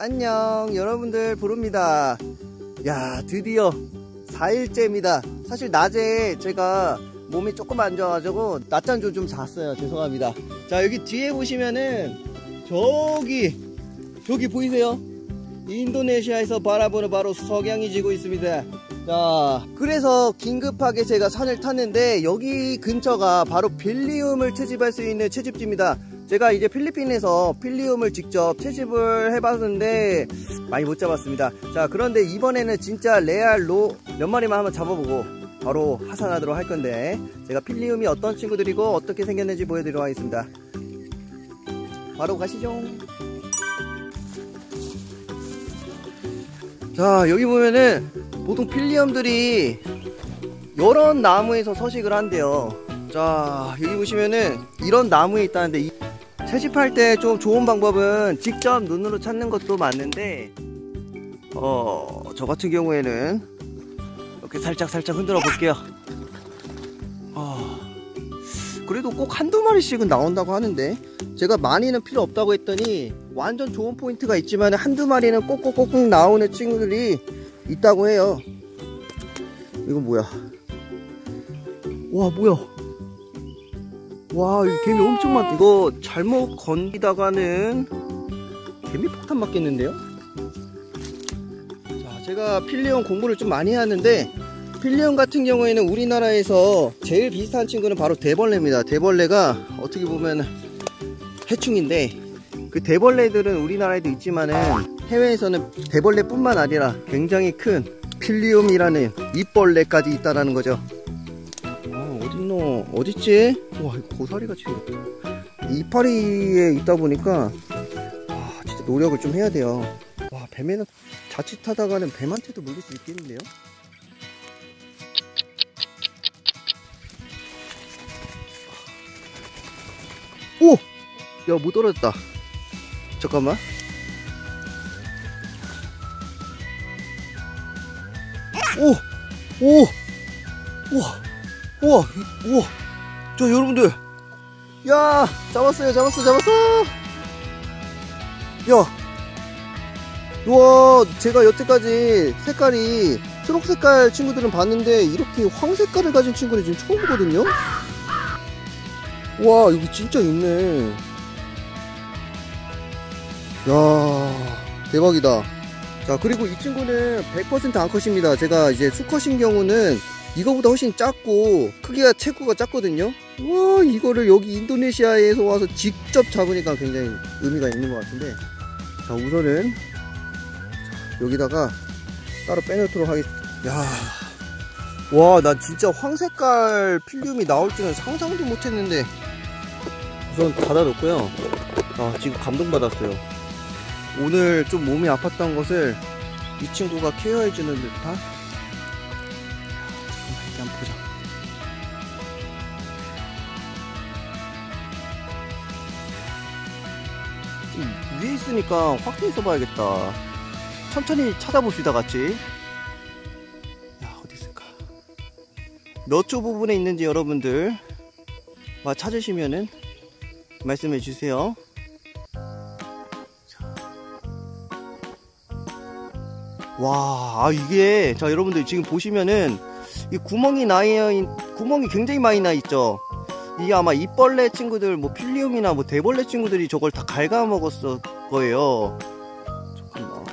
안녕 여러분들, 부릅니다. 야, 드디어 4일째입니다. 사실 낮에 제가 몸이 조금 안 좋아가지고 낮잠 좀 잤어요. 죄송합니다. 자, 여기 뒤에 보시면은 저기 보이세요? 인도네시아에서 바라보는 바로 석양이 지고 있습니다. 자, 그래서 긴급하게 제가 산을 탔는데 여기 근처가 바로 필리움을 채집할 수 있는 채집지입니다. 제가 이제 필리핀에서 필리움을 직접 채집을 해봤는데 많이 못 잡았습니다. 자, 그런데 이번에는 진짜 레알로 몇 마리만 한번 잡아보고 바로 하산하도록 할 건데, 제가 필리움이 어떤 친구들이고 어떻게 생겼는지 보여드리도록 하겠습니다. 바로 가시죠. 자, 여기 보면은 보통 필리움들이 여러 나무에서 서식을 한대요. 자, 여기 보시면은 이런 나무에 있다는데, 채집할 때 좀 좋은 방법은 직접 눈으로 찾는 것도 맞는데, 저 같은 경우에는 이렇게 살짝 흔들어 볼게요. 그래도 꼭 한두 마리씩은 나온다고 하는데, 제가 많이는 필요 없다고 했더니 완전 좋은 포인트가 있지만 한두 마리는 꼭꼭 나오는 친구들이 있다고 해요. 이건 뭐야? 와, 뭐야? 와, 이 개미 엄청 많다. 이거 잘못 건기다가는 개미 폭탄 맞겠는데요? 자, 제가 필리움 공부를 좀 많이 하는데, 필리움 같은 경우에는 우리나라에서 제일 비슷한 친구는 바로 대벌레입니다. 대벌레가 어떻게 보면 해충인데, 그 대벌레들은 우리나라에도 있지만은 해외에서는 대벌레뿐만 아니라 굉장히 큰 필리움이라는 잎벌레까지 있다라는 거죠. 어딨노? 어딨지? 와, 고사리같이 이파리에 있다 보니까 진짜 노력을 좀 해야 돼요. 와, 뱀에는 자칫하다가는 뱀한테도 물릴 수 있겠는데요? 오! 야, 뭐 떨어졌다. 잠깐만. 오! 우와! 우와! 우와! 저 여러분들! 야! 잡았어요! 야! 우와! 제가 여태까지 색깔이 초록색깔 친구들은 봤는데, 이렇게 황색깔을 가진 친구는 지금 처음 보거든요? 와, 여기 진짜 있네. 야, 대박이다. 자, 그리고 이 친구는 100% 암컷입니다. 제가 이제 수컷인 경우는 이거보다 훨씬 작고 크기가 체구가 작거든요. 와, 이거를 여기 인도네시아에서 와서 직접 잡으니까 굉장히 의미가 있는 것 같은데, 자, 우선은 여기다가 따로 빼놓도록 하겠습니다. 야, 와, 나 진짜 황색깔 필리움이 나올 줄은 상상도 못했는데. 우선 닫아놓고요. 지금 감동받았어요. 오늘 좀 몸이 아팠던 것을 이 친구가 케어해주는 듯한. 이렇게 한번 보자. 좀 위에 있으니까 확대해서 봐야겠다. 천천히 찾아봅시다, 같이. 야, 어디 있을까? 몇 초 부분에 있는지 여러분들 찾으시면은 말씀해 주세요. 와, 이게, 자, 여러분들 지금 보시면은 이 구멍이 굉장히 많이 나 있죠. 이게 아마 잎벌레 친구들, 뭐 필리움이나 뭐 대벌레 친구들이 저걸 다 갉아먹었을 거예요. 잠깐만.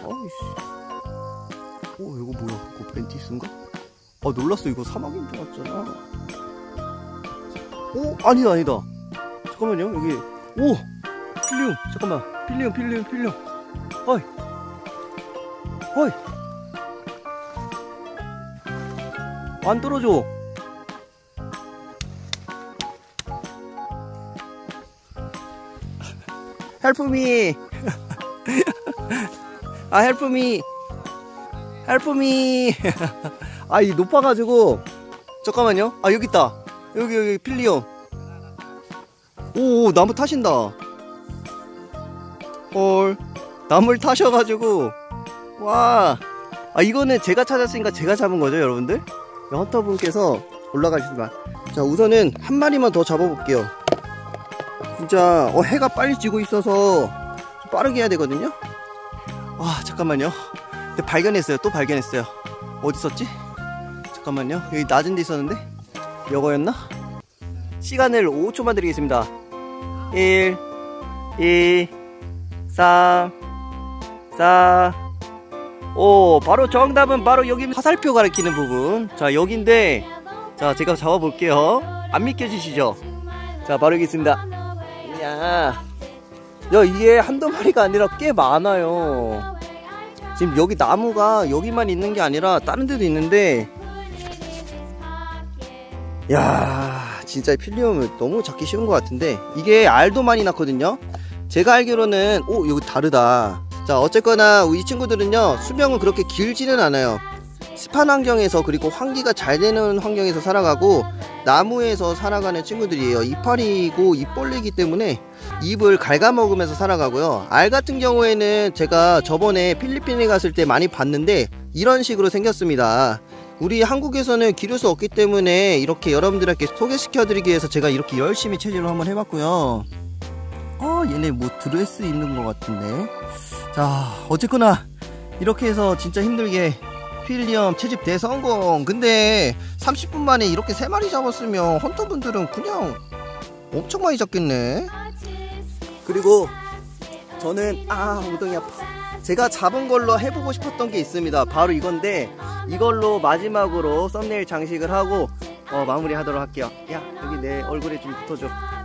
이거 뭐야? 이거 벤티스인가? 놀랐어. 이거 사막인 줄 알았잖아. 아니다. 잠깐만요. 여기. 오! 필리움. 잠깐만. 필리움. 어이. 안 떨어져. Help me. Help me. 이 높아가지고. 잠깐만요. 여기 있다. 여기 필리움. 오, 나무 타신다. 헐, 나무를 타셔가지고. 와, 이거는 제가 찾았으니까 제가 잡은 거죠, 여러분들? 헌터분께서 올라가시지만. 자, 우선은 한 마리만 더 잡아볼게요. 진짜 해가 빨리 지고 있어서 좀 빠르게 해야 되거든요. 와, 잠깐만요. 근데 발견했어요. 또 발견했어요. 어디 있었지? 잠깐만요. 여기 낮은 데 있었는데? 이거였나? 시간을 5초만 드리겠습니다. 1, 2, 3, 4, 5. 바로 정답은 바로 여기 화살표 가리키는 부분. 자, 여긴데, 자, 제가 잡아볼게요. 안 믿겨지시죠? 자, 바로 여기 있습니다. 야, 이게 한두 마리가 아니라 꽤 많아요. 지금 여기 나무가 여기만 있는 게 아니라 다른 데도 있는데, 야, 진짜 필리움을 너무 잡기 쉬운 것 같은데, 이게 알도 많이 낳거든요. 제가 알기로는 여기 다르다. 자, 어쨌거나 이 친구들은요, 수명은 그렇게 길지는 않아요. 습한 환경에서, 그리고 환기가 잘 되는 환경에서 살아가고 나무에서 살아가는 친구들이에요. 이파리고 입벌레이기 때문에 잎을 갉아먹으면서 살아가고요. 알 같은 경우에는 제가 저번에 필리핀에 갔을 때 많이 봤는데 이런 식으로 생겼습니다. 우리 한국에서는 기를 수 없기 때문에 이렇게 여러분들께 소개시켜 드리기 위해서 제가 이렇게 열심히 체질로 한번 해봤고요. 얘네 뭐 드레스 입는 것 같은데. 자, 어쨌거나 이렇게 해서 진짜 힘들게 필리엄 채집 대성공. 근데 30분 만에 이렇게 3마리 잡았으면 헌터분들은 그냥 엄청 많이 잡겠네. 그리고 저는 엉덩이 아파. 제가 잡은 걸로 해보고 싶었던 게 있습니다. 바로 이건데, 이걸로 마지막으로 썸네일 장식을 하고 마무리 하도록 할게요. 야, 여기 내 얼굴에 좀 붙어줘.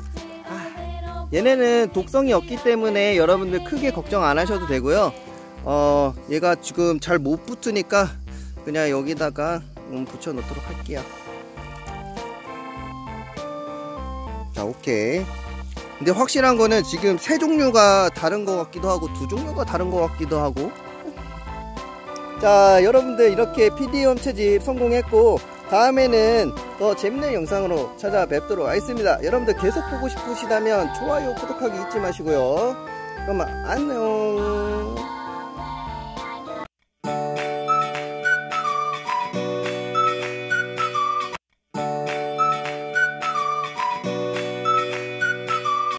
얘네는 독성이 없기 때문에 여러분들 크게 걱정 안 하셔도 되고요. 얘가 지금 잘 못 붙으니까 그냥 여기다가 붙여 놓도록 할게요. 자, 오케이. 근데 확실한 거는 지금 3종류가 다른 것 같기도 하고 2종류가 다른 것 같기도 하고. 자, 여러분들 이렇게 필리엄 채집 성공했고, 다음에는 더 재밌는 영상으로 찾아뵙도록 하겠습니다. 여러분들 계속 보고 싶으시다면 좋아요, 구독하기 잊지 마시고요. 그럼 안녕.